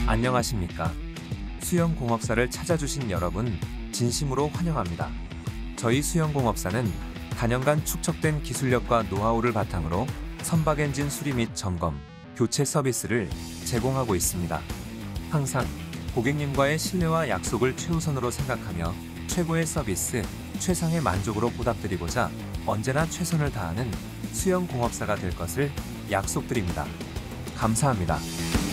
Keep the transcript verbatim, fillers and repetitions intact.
안녕하십니까. 수영공업사를 찾아주신 여러분, 진심으로 환영합니다. 저희 수영공업사는 다년간 축적된 기술력과 노하우를 바탕으로 선박 엔진 수리 및 점검, 교체 서비스를 제공하고 있습니다. 항상 고객님과의 신뢰와 약속을 최우선으로 생각하며 최고의 서비스, 최상의 만족으로 보답드리고자 언제나 최선을 다하는 수영공업사가 될 것을 약속드립니다. 감사합니다.